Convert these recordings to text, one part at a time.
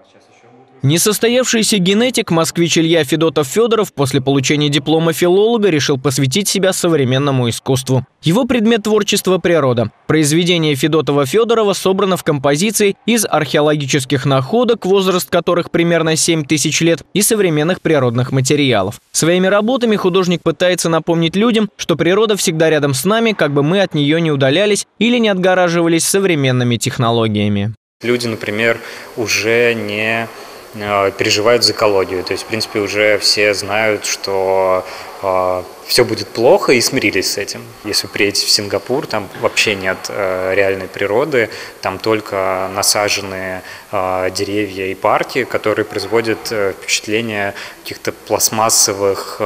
Несостоявшийся генетик, москвич Илья Федотов-Федоров после получения диплома филолога решил посвятить себя современному искусству. Его предмет творчества – природа. Произведение Федотова-Федорова собрано в композиции из археологических находок, возраст которых примерно 7000 лет, и современных природных материалов. Своими работами художник пытается напомнить людям, что природа всегда рядом с нами, как бы мы от нее не удалялись или не отгораживались современными технологиями. Люди, например, уже не переживают за экологию. То есть, в принципе, уже все знают, что все будет плохо, и смирились с этим. Если вы приедете в Сингапур, там вообще нет реальной природы, там только насаженные деревья и парки, которые производят впечатление каких-то пластмассовых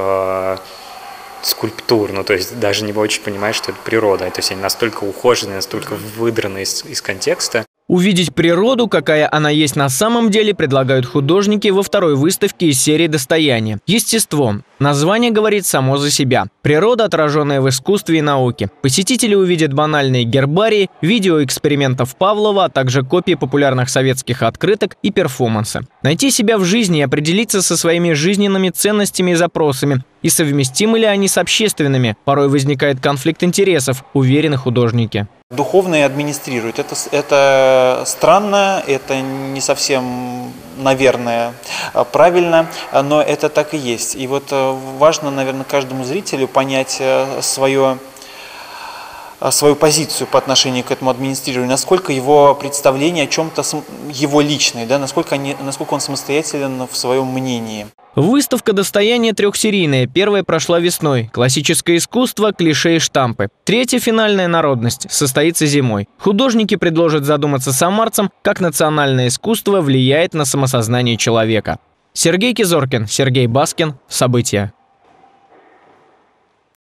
скульптур, то есть даже не очень понимаешь, что это природа. То есть они настолько ухоженные, настолько выдраны из контекста. Увидеть природу, какая она есть на самом деле, предлагают художники во второй выставке из серии «Достояние». Естество. Название говорит само за себя. Природа, отраженная в искусстве и науке. Посетители увидят банальные гербарии, видео экспериментов Павлова, а также копии популярных советских открыток и перформансы. Найти себя в жизни и определиться со своими жизненными ценностями и запросами. И совместимы ли они с общественными? Порой возникает конфликт интересов, уверены художники. Духовные администрируют. Это странно, это не совсем, наверное, правильно, но это так и есть. И вот важно, наверное, каждому зрителю понять свою позицию по отношению к этому администрированию, насколько его представление о чем-то его личное, да, насколько он самостоятелен в своем мнении. Выставка «Достояние» трехсерийная. Первая прошла весной. Классическое искусство, клише и штампы. Третья, финальная народность, состоится зимой. Художники предложат задуматься самарцам, как национальное искусство влияет на самосознание человека. Сергей Кизоркин, Сергей Баскин. События.